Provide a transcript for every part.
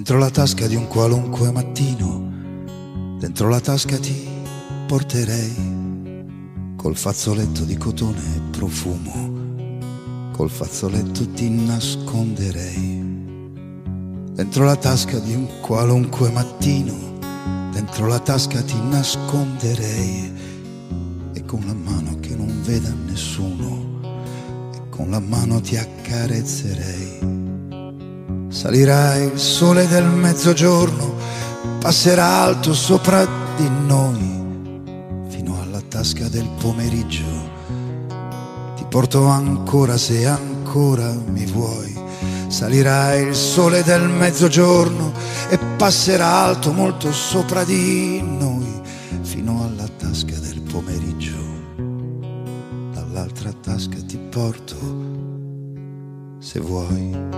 Dentro la tasca di un qualunque mattino, dentro la tasca ti porterei, col fazzoletto di cotone e profumo, col fazzoletto ti nasconderei. Dentro la tasca di un qualunque mattino, dentro la tasca ti nasconderei, e con la mano che non veda nessuno, e con la mano ti accarezzerei. Salirai il sole del mezzogiorno, passerà alto sopra di noi, fino alla tasca del pomeriggio. Ti porto ancora se ancora mi vuoi. Salirai il sole del mezzogiorno e passerà alto molto sopra di noi, fino alla tasca del pomeriggio. Dall'altra tasca ti porto se vuoi.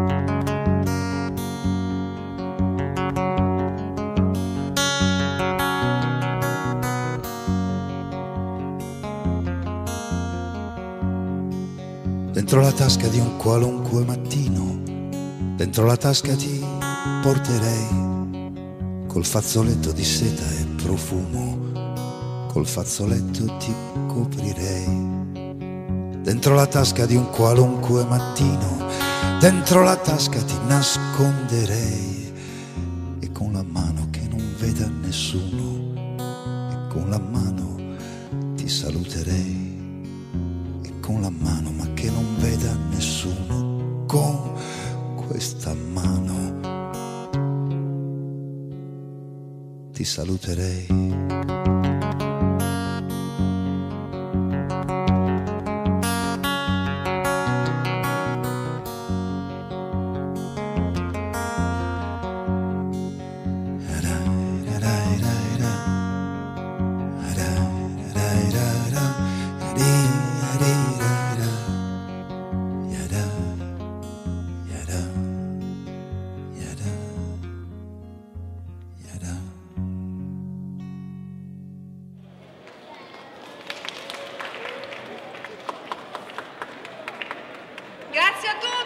Dentro la tasca di un qualunque mattino, dentro la tasca ti porterei, col fazzoletto di seta e profumo, col fazzoletto ti coprirei. Dentro la tasca di un qualunque mattino, dentro la tasca ti nasconderei, e con la mano che non veda nessuno, e con la mano ti saluterei. Con la mano ma che non veda nessuno, con questa mano ti saluterei. Grazie a tutti!